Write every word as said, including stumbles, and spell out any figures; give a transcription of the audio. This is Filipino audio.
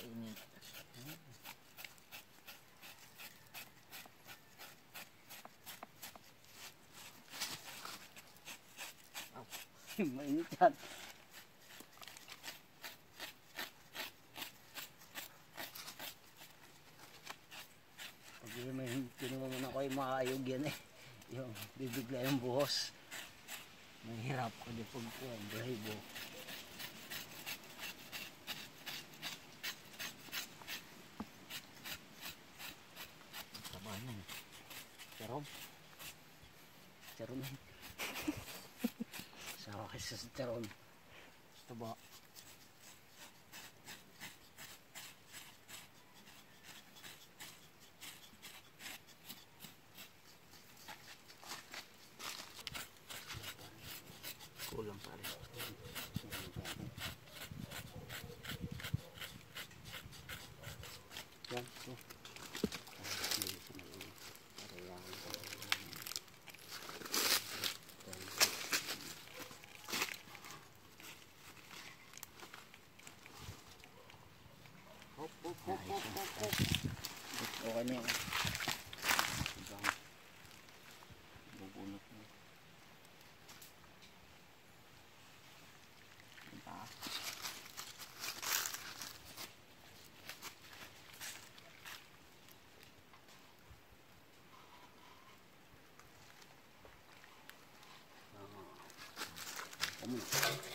kainin. Mainit yan. Pag may tinumon ako ay maayog yan eh. Yung bibigla yung buhos. Mahirap ko di pag po ang drive. Trabaho yan. Charon. Charon yan. Sawa kasi sa charon. Gusto ba? Kulang pa rin. Yan. So. Hop, hop, hop, hop, hop, hop. Okay na yun. Bubunot na. Diba? Ah. Kamu.